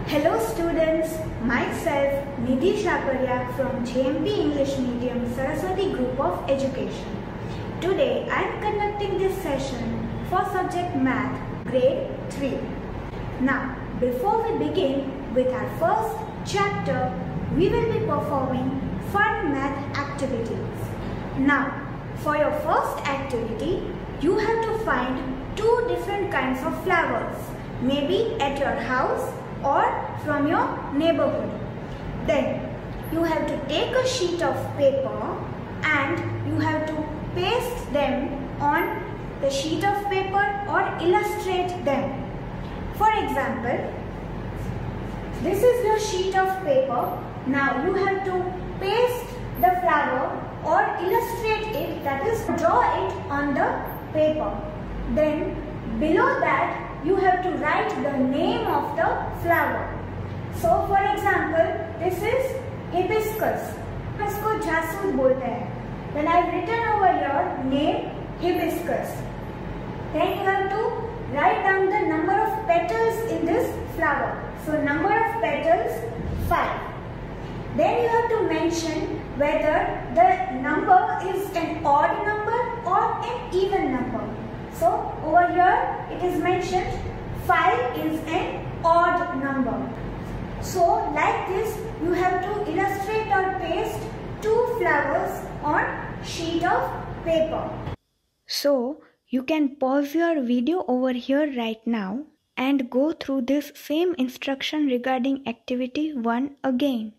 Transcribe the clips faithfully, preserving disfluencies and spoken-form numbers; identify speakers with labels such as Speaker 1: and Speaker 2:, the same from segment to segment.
Speaker 1: Hello students, myself Nidhi Shakarya from J M P English Medium Saraswati Group of Education. Today I am conducting this session for subject Math Grade three. Now before we begin with our first chapter, we will be performing fun math activities. Now for your first activity, you have to find two different kinds of flowers, maybe at your house or from your neighborhood. Then you have to take a sheet of paper and you have to paste them on the sheet of paper or illustrate them. For example, this is your sheet of paper. Now you have to paste the flower or illustrate it, that is draw it on the paper. Then below that you have to write the name of the flower. So for example, this is hibiscus. इसको जासूद बोलते हैं. Then I've written over here name hibiscus. Then you have to write down the number of petals in this flower. So number of petals five. Then you have to mention whether the number is an odd number or an even number. So over here it is mentioned five is an odd number. So like this you have to illustrate or paste two flowers on sheet of paper.
Speaker 2: So you can pause your video over here right now and go through this same instruction regarding activity one again.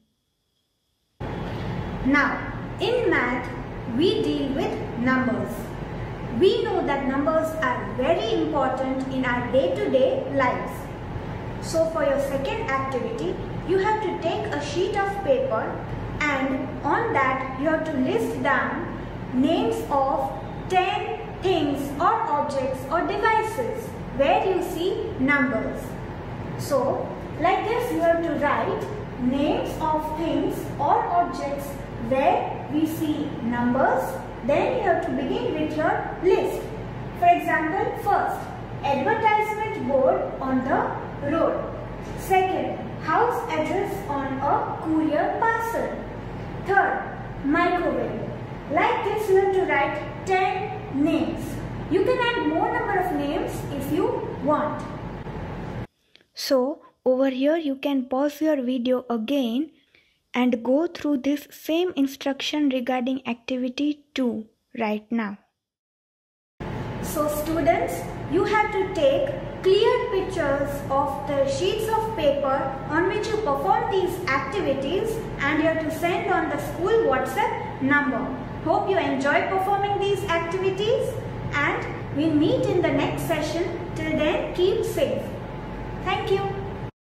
Speaker 1: Now in math we deal with numbers. We know that numbers are very important in our day-to-day lives. So for your second activity, you have to take a sheet of paper and on that you have to list down names of ten things or objects or devices where you see numbers. So like this you have to write names of things or objects where we see numbers. Then you have to begin with your list. For example, first, advertisement board on the road. Second, house address on a courier parcel. Third, microwave. Like this you have to write ten names. You can add more number of names if you want.
Speaker 2: So over here you can pause your video again and go through this same instruction regarding activity two right now.
Speaker 1: So students, you have to take clear pictures of the sheets of paper on which you perform these activities and you have to send on the school WhatsApp number. Hope you enjoy performing these activities and we'll meet in the next session. Till then, keep safe. Thank you.